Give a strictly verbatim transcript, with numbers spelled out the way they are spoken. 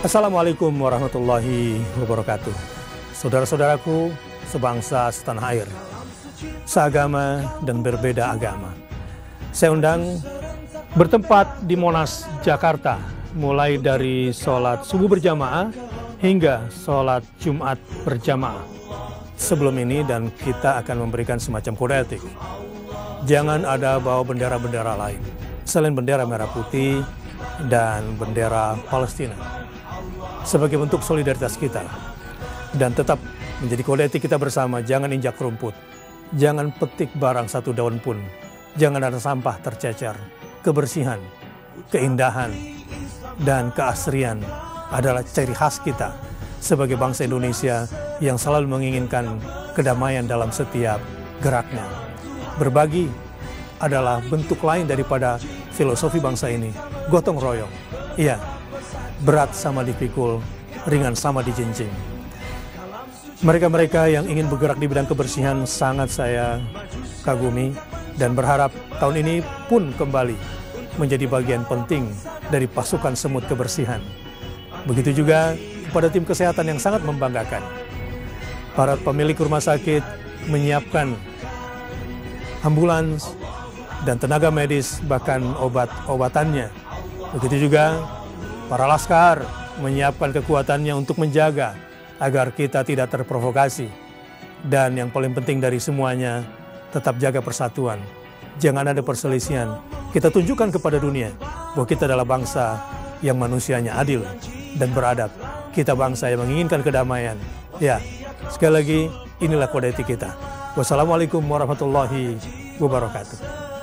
Assalamualaikum warahmatullahi wabarakatuh. Saudara-saudaraku, sebangsa setanah air, seagama dan berbeda agama. Saya undang bertempat di Monas, Jakarta, mulai dari sholat subuh berjamaah hingga sholat Jumat berjamaah. Sebelum ini dan kita akan memberikan semacam kode etik. Jangan ada bawa bendera-bendera lain selain bendera merah putih dan bendera Palestina. Sebagai bentuk solidaritas kita, dan tetap menjadi kode etik kita bersama, jangan injak rumput, jangan petik barang satu daun pun, jangan ada sampah tercecer. Kebersihan, keindahan, dan keasrian adalah ciri khas kita sebagai bangsa Indonesia yang selalu menginginkan kedamaian dalam setiap geraknya. Berbagi adalah bentuk lain daripada filosofi bangsa ini, gotong royong. Iya, berat sama dipikul, ringan sama dijinjing. Mereka-mereka yang ingin bergerak di bidang kebersihan sangat saya kagumi dan berharap tahun ini pun kembali menjadi bagian penting dari pasukan semut kebersihan. Begitu juga kepada tim kesehatan yang sangat membanggakan. Para pemilik rumah sakit menyiapkan ambulans dan tenaga medis, bahkan obat-obatannya. Begitu juga para laskar menyiapkan kekuatannya untuk menjaga agar kita tidak terprovokasi. Dan yang paling penting dari semuanya, tetap jaga persatuan. Jangan ada perselisihan. Kita tunjukkan kepada dunia bahwa kita adalah bangsa yang manusianya adil dan beradab. Kita bangsa yang menginginkan kedamaian. Ya, sekali lagi inilah kode etik kita. Wassalamualaikum warahmatullahi wabarakatuh.